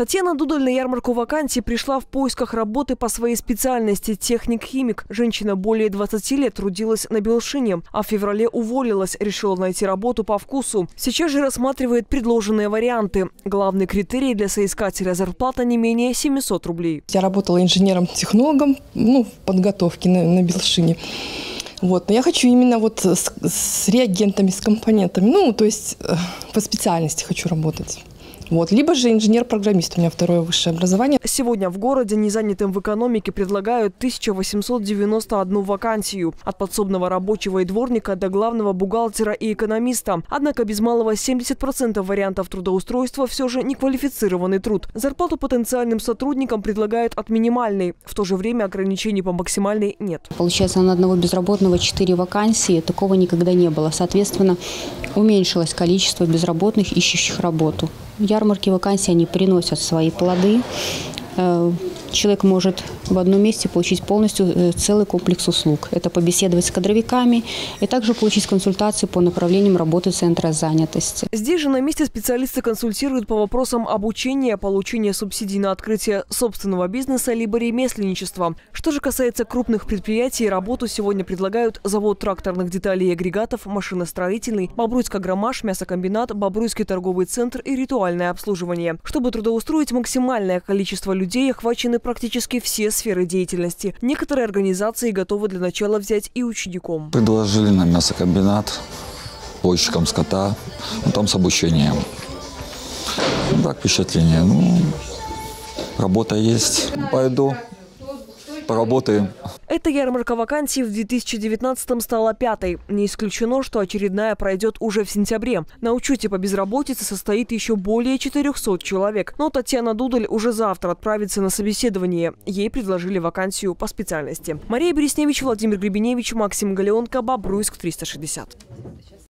Татьяна Дудаль на ярмарку вакансий пришла в поисках работы по своей специальности – техник-химик. Женщина более 20 лет трудилась на Белшине, а в феврале уволилась, решила найти работу по вкусу. Сейчас же рассматривает предложенные варианты. Главный критерий для соискателя – зарплата не менее 700 рублей. Я работала инженером-технологом в подготовке на Белшине. Но я хочу именно с реагентами, с компонентами, то есть по специальности хочу работать. Либо же инженер-программист, у меня второе высшее образование. Сегодня в городе незанятым в экономике предлагают 1891 вакансию. От подсобного рабочего и дворника до главного бухгалтера и экономиста. Однако без малого 70% вариантов трудоустройства все же неквалифицированный труд. Зарплату потенциальным сотрудникам предлагают от минимальной. В то же время ограничений по максимальной нет. Получается, на одного безработного 4 вакансии. Такого никогда не было. Соответственно, уменьшилось количество безработных, ищущих работу. Ярмарки вакансий, они приносят свои плоды. Человек может в одном месте получить полностью целый комплекс услуг. Это побеседовать с кадровиками и также получить консультации по направлениям работы Центра занятости. Здесь же на месте специалисты консультируют по вопросам обучения, получения субсидий на открытие собственного бизнеса либо ремесленничества. Что же касается крупных предприятий, работу сегодня предлагают завод тракторных деталей и агрегатов, машиностроительный, Бобруйск-Агромаш, мясокомбинат, Бобруйский торговый центр и ритуальное обслуживание. Чтобы трудоустроить максимальное количество людей, охвачены практически все сферы деятельности. Некоторые организации готовы для начала взять и учеником. Предложили на мясокомбинат, возчикам скота, там с обучением. Так, впечатление. Работа есть. Пойду, поработаем. Эта ярмарка вакансий в 2019-м стала 5-й. Не исключено, что очередная пройдет уже в сентябре. На учете по безработице состоит еще более 400 человек. Но Татьяна Дудаль уже завтра отправится на собеседование. Ей предложили вакансию по специальности. Мария Бересневич, Владимир Гребеневич, Максим Галеонко, Бобруйск 360.